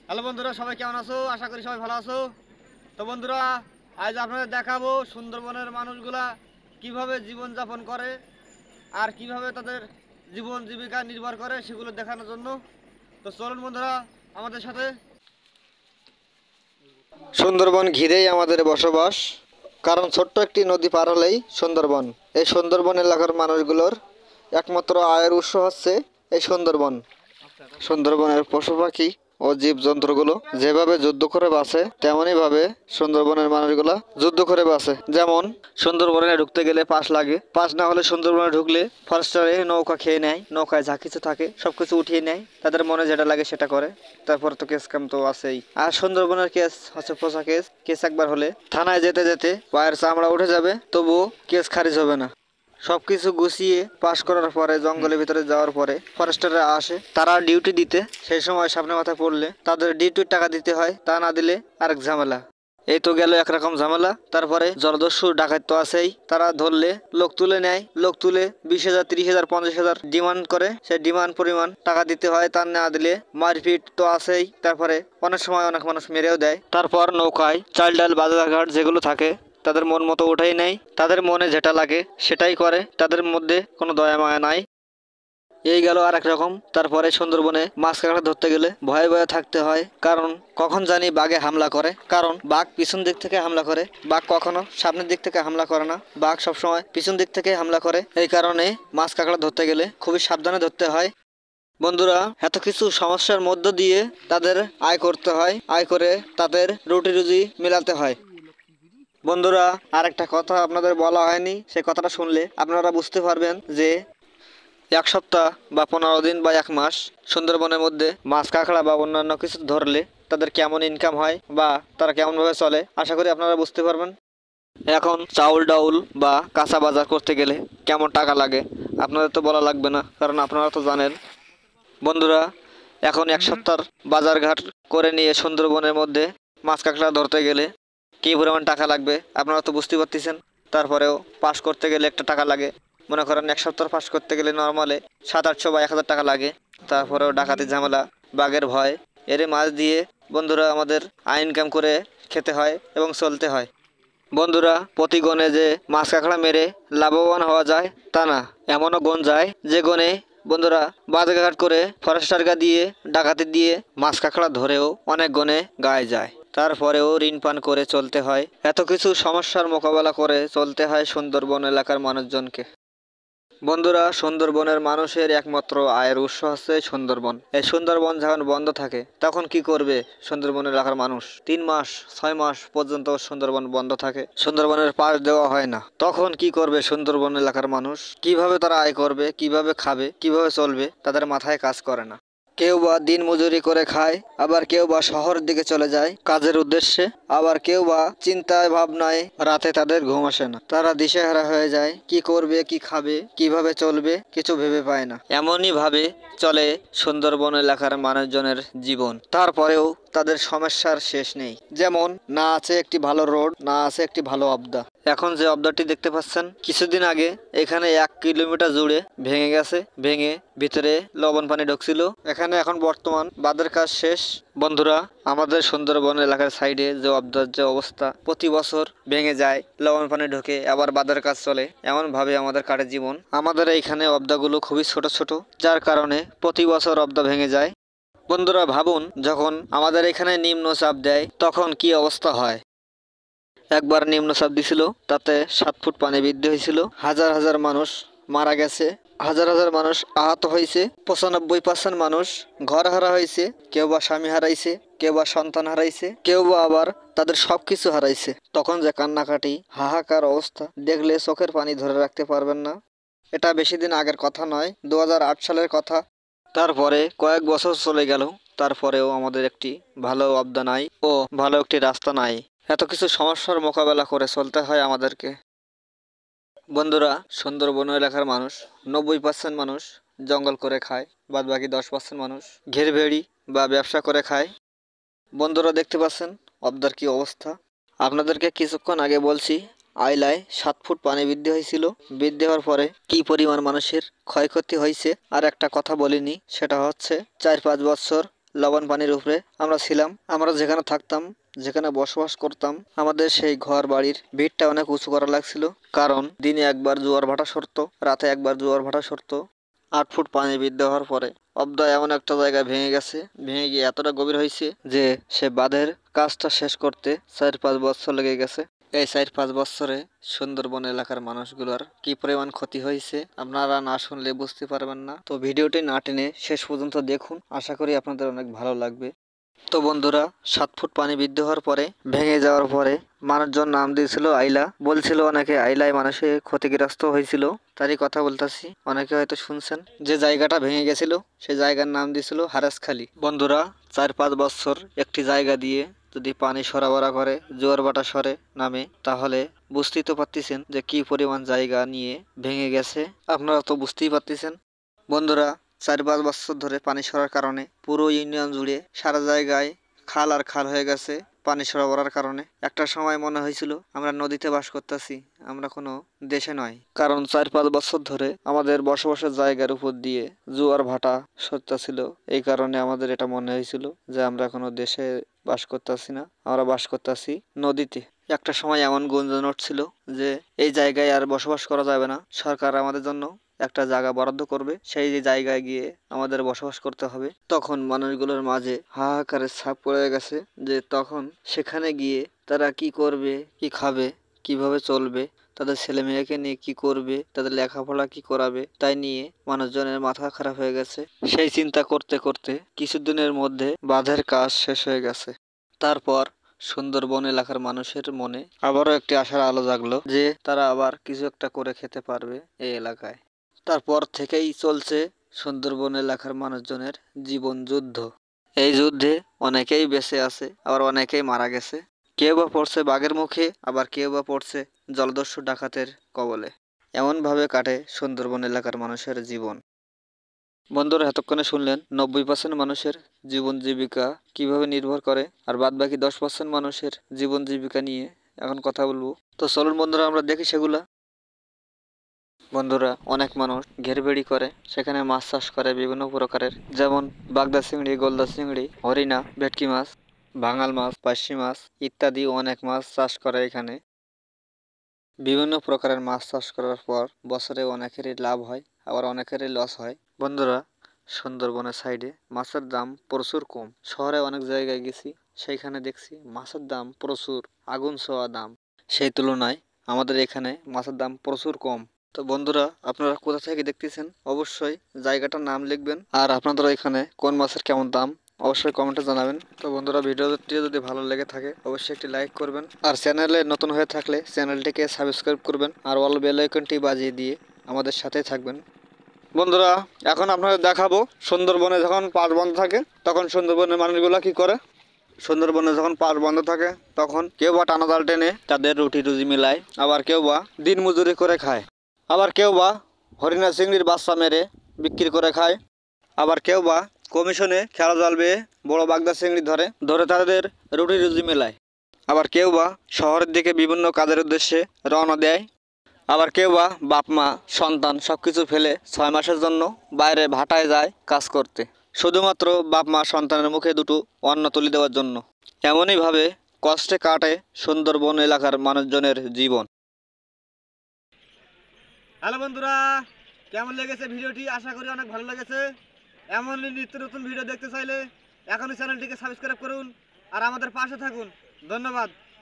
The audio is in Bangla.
হ্যালো বন্ধুরা, সবাই কেমন আছো? আশা করি সবাই ভালো আছো। তো বন্ধুরা, আজ আপনাদের দেখাবো সুন্দরবনের মানুষগুলা কিভাবে জীবন যাপন করে আর কিভাবে তাদের জীবন জীবিকা নির্ভর করে সেগুলো দেখানোর জন্য। তো চলুন বন্ধুরা আমাদের সাথে। সুন্দরবন ঘিরেই আমাদের বসবাস, কারণ ছোট্ট একটি নদী পার হলেই সুন্দরবন। এই সুন্দরবন এলাকার মানুষগুলোর একমাত্র আয়ের উৎস হচ্ছে এই সুন্দরবন। সুন্দরবনের পশু পাখি ও জীবজন্তুগুলো যেভাবে যুদ্ধ করে বাঁচে, তেমনই ভাবে সুন্দরবনের মানুষগুলা যুদ্ধ করে বাঁচে। যেমন সুন্দরবনে ঢুকতে গেলে পাস লাগে, পাস না হলে সুন্দরবনে ঢুকলে ফরেস্টারে নৌকা খেয়ে নেয়, নৌকায় যা কিছু থাকে সবকিছু উঠিয়ে নেয়, তাদের মনে যেটা লাগে সেটা করে। তারপর তো কেস কাম তো আছেই। আর সুন্দরবনের কেস হচ্ছে পোষা কেস। কেস একবার হলে থানায় যেতে যেতে পায়ের চামড়া উঠে যাবে, তবুও কেস খারিজ হবে না। সবকিছু গুছিয়ে পাস করার পরে জঙ্গলের ভিতরে যাওয়ার পরে ফরেস্টাররা আসে তারা ডিউটি দিতে। সেই সময় সামনে মাথায় পড়লে তাদের ডিউটির টাকা দিতে হয়, তা না দিলে আরেক ঝামেলা। এই তো গেল একরকম ঝামেলা। তারপরে জলদস্যু ডাকাত তো আছেই, তারা ধরলে লোক তুলে নেয়, লোক তুলে 20,000 30,000 50,000 ডিমান্ড করে। সেই ডিমান্ড পরিমাণ টাকা দিতে হয়, তা না দিলে মারপিট তো আছেই। তারপরে অনেক সময় অনেক মানুষ মেরেও দেয়। তারপর নৌকায় চাল ডাল বাজারঘাট যেগুলো থাকে তাদের মন মতো ওঠাই নেয়, তাদের মনে যেটা লাগে সেটাই করে, তাদের মধ্যে কোনো দয়া মায়া নাই। এই গেল আর এক রকম। তারপরে সুন্দরবনে মাছ কাঁকড়া ধরতে গেলে ভয়ে ভয়ে থাকতে হয়, কারণ কখন জানি বাঘে হামলা করে। কারণ বাঘ পিছন দিক থেকে হামলা করে, বাঘ কখনো সামনের দিক থেকে হামলা করে না, বাঘ সবসময় পিছন দিক থেকে হামলা করে। এই কারণে মাছ কাঁকড়া ধরতে গেলে খুবই সাবধানে ধরতে হয়। বন্ধুরা, এত কিছু সমস্যার মধ্য দিয়ে তাদের আয় করতে হয়, আয় করে তাদের রুটি রুজি মেলাতে হয়। বন্ধুরা, আর একটা কথা আপনাদের বলা হয়নি, সেই কথাটা শুনলে আপনারা বুঝতে পারবেন যে এক সপ্তাহ বা 15 দিন বা এক মাস সুন্দরবনের মধ্যে মাছ কাঁকড়া বা অন্যান্য কিছু ধরলে তাদের কেমন ইনকাম হয় বা তারা কেমনভাবে চলে। আশা করি আপনারা বুঝতে পারবেন। এখন চাউল ডাউল বা কাঁচা বাজার করতে গেলে কেমন টাকা লাগে আপনাদের তো বলা লাগবে না, কারণ আপনারা তো জানেন। বন্ধুরা, এখন এক সপ্তাহ বাজারঘাট করে নিয়ে সুন্দরবনের মধ্যে মাছ কাঁকড়া ধরতে গেলে কী পরিমাণ টাকা লাগবে আপনারা তো বুঝতে পারতেছেন। তারপরেও পাস করতে গেলে একটা টাকা লাগে। মনে করেন এক সপ্তাহ পাস করতে গেলে নর্মালে 700-800 বা 1000 টাকা লাগে। তারপরেও ডাকাতি ঝামেলা, বাঘের ভয়, এর মাছ দিয়ে বন্ধুরা আমাদের আয় ইনকাম করে খেতে হয় এবং চলতে হয়। বন্ধুরা, প্রতি গণে যে মাছ কাঁকড়া মেরে লাভবান হওয়া যায় তা না, এমনও গণ যায় যে গণে বন্ধুরা বাজারঘাট করে ফরেস্টারগা দিয়ে ডাকাতি দিয়ে মাছ কাঁকড়া ধরেও অনেক গণে গায়ে যায়। তারপরেও ঋণ পান করে চলতে হয়। এত কিছু সমস্যার মোকাবেলা করে চলতে হয় সুন্দরবন এলাকার মানুষজনকে। বন্ধুরা, সুন্দরবনের মানুষের একমাত্র আয়ের উৎস হচ্ছে সুন্দরবন। এই সুন্দরবন যখন বন্ধ থাকে তখন কি করবে সুন্দরবন এলাকার মানুষ? 3 মাস 6 মাস পর্যন্ত সুন্দরবন বন্ধ থাকে, সুন্দরবনের পাশ দেওয়া হয় না। তখন কি করবে সুন্দরবন এলাকার মানুষ? কিভাবে তারা আয় করবে, কিভাবে খাবে, কিভাবে চলবে, তাদের মাথায় কাজ করে না। কেউ বা দিন মজুরি করে খায়, আবার কেউ বা শহরের দিকে চলে যায় কাজের উদ্দেশ্যে, আবার কেউ বা চিন্তায় ভাবনায় রাতে তাদের ঘুম আসে না, তারা দিশেহারা হয়ে যায়। কি করবে, কি খাবে, কিভাবে চলবে কিছু ভেবে পায় না। এমনই ভাবে চলে সুন্দরবন এলাকার মানুষজনের জীবন। তারপরেও তাদের সমস্যার শেষ নেই। যেমন না আছে একটি ভালো রোড, না আছে একটি ভালো আবদা। এখন যে আবদাটি দেখতে পাচ্ছেন, কিছুদিন আগে এখানে 1 কিলোমিটার জুড়ে ভেঙে গেছে, ভেঙে ভিতরে লবণ পানি ঢুকছিল। এখানে এখন বর্তমান বাঁধের কাজ শেষ। বন্ধুরা, আমাদের সুন্দরবন এলাকার সাইডে যে আবদার যে অবস্থা, প্রতি বছর ভেঙে যায়, লবণ পানি ঢোকে, আবার বাঁধের কাজ চলে, এমন ভাবে আমাদের কাটে জীবন। আমাদের এইখানে আবদাগুলো খুবই ছোট ছোট, যার কারণে প্রতি বছর আবদা ভেঙে যায়। বন্ধুরা ভাবুন, যখন আমাদের এখানে নিম্নচাপ দেয় তখন কি অবস্থা হয়। একবার নিম্নচাপ দিছিল, তাতে 7 ফুট পানি বৃদ্ধি হয়েছিল, হাজার হাজার মানুষ মারা গেছে, হাজার হাজার মানুষ আহত হয়েছে, 95% মানুষ ঘর হারা হয়েছে, কেউ বা স্বামী হারাইছে, কেউ বা সন্তান হারাইছে, কেউ বা আবার তাদের সবকিছু হারাইছে। তখন যে কান্নাকাটি, হাহাকার অবস্থা দেখলে চোখের পানি ধরে রাখতে পারবেন না। এটা বেশি দিন আগের কথা নয়, 2008 সালের কথা। তারপরে কয়েক বছর চলে গেল, তারপরেও আমাদের একটি ভালো আবদা নাই ও ভালো একটি রাস্তা নাই। এত কিছু সমস্যার মোকাবেলা করে চলতে হয় আমাদেরকে। বন্ধুরা, সুন্দরবন এলাকার মানুষ 90% মানুষ জঙ্গল করে খায়, বাদ বাকি 10% মানুষ ঘেরভেড়ি বা ব্যবসা করে খায়। বন্ধুরা দেখতে পাচ্ছেন আবদার কি অবস্থা। আপনাদেরকে কিছুক্ষণ আগে বলছি আইলায় 7 ফুট পানি বৃদ্ধি হয়েছিল, বৃদ্ধি হওয়ার পরে কি পরিমাণ মানুষের ক্ষয়ক্ষতি হয়েছে। আর একটা কথা বলিনি, সেটা হচ্ছে 4-5 বছর লবণ পানির উপরে আমরা ছিলাম। আমরা যেখানে থাকতাম, যেখানে বসবাস করতাম, আমাদের সেই ঘর বাড়ির ভিতটা অনেক উঁচু করা লাগছিল, কারণ দিনে একবার জোয়ার ভাটা সরতো, রাতে একবার জোয়ার ভাটা সরতো। 8 ফুট পানি বৃদ্ধি হওয়ার পরে অবদা এমন একটা জায়গায় ভেঙে গেছে, ভেঙে গিয়ে এতটা গভীর হয়েছে যে সে বাঁধের কাজটা শেষ করতে 4-5 বছর লেগে গেছে। এই 4-5 বছরে সুন্দরবন এলাকার মানুষগুলোর কি পরিমাণ ক্ষতি হয়েছে আপনারা না শুনলে বুঝতে পারবেন না। তো ভিডিওটি না টেনে শেষ পর্যন্ত দেখুন, আশা করি আপনাদের অনেক ভালো লাগবে। তো বন্ধুরা, 7 ফুট পানি বৃদ্ধি হওয়ার পরে, ভেঙে যাওয়ার পরে মানুষজন নাম দিয়েছিল আইলা, বলছিল অনেকে আইলায় মানুষে ক্ষতিগ্রস্ত হয়েছিল। তারই কথা বলতেছি, অনেকে হয়তো শুনছেন। যে জায়গাটা ভেঙে গেছিল সেই জায়গার নাম দিয়েছিল হারাসখালী। বন্ধুরা, 4-5 বছর একটি জায়গা দিয়ে যদি পানি সরবরাহ করে জোয়ার বাটা সরে নামে, তাহলে বুঝতেই তো পারতেছেন যে কি পরিমাণ জায়গা নিয়ে ভেঙে গেছে। আপনারা তো বুঝতেই পারতেছেন। বন্ধুরা, 4-5 বছর ধরে পানি সরার কারণে পুরো ইউনিয়ন জুড়ে সারা জায়গায় খাল আর খাল হয়ে গেছে পানি সরবরাহের কারণে। একটা সময় মনে হয়েছিল আমরা নদীতে বাস করতেছি, আমরা কোনো দেশে নয়, কারণ 4-5 বছর ধরে আমাদের বসবাসের জায়গার উপর দিয়ে জোয়ার ভাটা সরতেছিল। এই কারণে আমাদের এটা মনে হয়েছিল যে আমরা কোনো দেশে বাস করতেছি না, আমরা বাস করতেছি নদীতে। একটা সময় এমন গুঞ্জন উঠছিল যে এই জায়গায় আর বসবাস করা যাবে না, সরকার আমাদের জন্য একটা জায়গা বরাদ্দ করবে, সেই জায়গায় গিয়ে আমাদের বসবাস করতে হবে। তখন মানুষগুলোর মাঝে হাহাকারের ছাপ পড়ে গেছে যে তখন সেখানে গিয়ে তারা কি করবে, কি খাবে, কিভাবে চলবে, তাদের ছেলে মেয়েকে নিয়ে কি করবে, তাদের লেখাপড়া কি করাবে, তাই নিয়ে মানুষজনের মাথা খারাপ হয়ে গেছে। সেই চিন্তা করতে করতে কিছুদিনের মধ্যে বাঁধের কাজ শেষ হয়ে গেছে। তারপর সুন্দরবন এলাকার মানুষের মনে আবারও একটি আশার আলো জাগলো যে তারা আবার কিছু একটা করে খেতে পারবে এই এলাকায়। তারপর থেকেই চলছে সুন্দরবন এলাকার মানুষজনের জীবন যুদ্ধ। এই যুদ্ধে অনেকেই বেঁচে আছে, আবার অনেকেই মারা গেছে। কেউ বা পড়ছে বাঘের মুখে, আবার কেউ বা পড়ছে জলদস্যু ডাকাতের কবলে। এমনভাবে কাটে সুন্দরবন এলাকার মানুষের জীবন। বন্ধুরা, এতক্ষণে শুনলেন 90% মানুষের জীবন জীবিকা কিভাবে নির্ভর করে, আর বাদ বাকি 10% মানুষের জীবন জীবিকা নিয়ে এখন কথা বলবো। তো চলুন বন্ধুরা, আমরা দেখি সেগুলা। বন্ধুরা, অনেক মানুষ ঘেরবেড়ি করে, সেখানে মাছ চাষ করে বিভিন্ন প্রকারের, যেমন বাগদা চিংড়ি, গলদা চিংড়ি, হরিণা, ভেটকি মাছ, ভাঙাল মাছ, পার্শে মাছ ইত্যাদি অনেক মাছ চাষ করে এখানে। বিভিন্ন প্রকারের মাছ চাষ করার পর বছরে অনেকেরই লাভ হয়, আবার অনেকেরই লস হয়। বন্ধুরা, সুন্দরবনের সাইডে মাছের দাম প্রচুর কম। শহরে অনেক জায়গায় গেছি, সেইখানে দেখছি মাছের দাম প্রচুর, আগুন ছোঁয়া দাম। সেই তুলনায় আমাদের এখানে মাছের দাম প্রচুর কম। তো বন্ধুরা, আপনারা কোথা থেকে দেখতেছেন অবশ্যই জায়গাটার নাম লিখবেন, আর আপনাদের এখানে কোন মাছের কেমন দাম অবশ্যই কমেন্টে জানাবেন। তো বন্ধুরা, ভিডিওটি যদি ভালো লেগে থাকে অবশ্যই একটি লাইক করবেন, আর চ্যানেলে নতুন হয়ে থাকলে চ্যানেলটিকে সাবস্ক্রাইব করবেন, আর অল বেল আইকনটি বাজিয়ে দিয়ে আমাদের সাথেই থাকবেন। বন্ধুরা, এখন আপনাদের দেখাবো সুন্দরবনে যখন পাট বন্ধ থাকে তখন সুন্দরবনের মানুষগুলা কি করে। সুন্দরবনে যখন পাট বন্ধ থাকে তখন কেউ বা টানা জাল টেনে তাদের রুটি রুজি মিলায়, আবার কেউ বা দিন মজুরি করে খায়, আবার কেউ বা হরিণা চিংড়ির বাচ্চা মেরে বিক্রি করে খায়, আবার কেউ বা কমিশনে খেলা জাল বেয়ে বড় বাগদা চিংড়ি ধরে ধরে তাদের রুটি রুজি মেলায়, আবার কেউ বা শহরের দিকে বিভিন্ন কাজের উদ্দেশ্যে রওনা দেয়, আবার কেউ বা বাপ মা সন্তান সবকিছু ফেলে 6 মাসের জন্য বাইরে ভাটায় যায় কাজ করতে, শুধুমাত্র বাপ মা সন্তানের মুখে দুটো অন্ন তুলে দেওয়ার জন্য। এমনইভাবে কষ্টে কাটে সুন্দরবন এলাকার মানুষজনের জীবন। হ্যালো বন্ধুরা, কেমন লেগেছে ভিডিওটি? আশা করি অনেক ভালো লেগেছে। এমন নিত্য নতুন ভিডিও দেখতে চাইলে এখনই চ্যানেলটিকে সাবস্ক্রাইব করুন আর আমাদের পাশে থাকুন। ধন্যবাদ।